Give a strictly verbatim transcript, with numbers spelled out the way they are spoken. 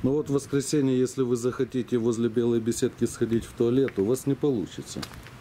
Но вот в воскресенье, если вы захотите возле белой беседки сходить в туалет, у вас не получится.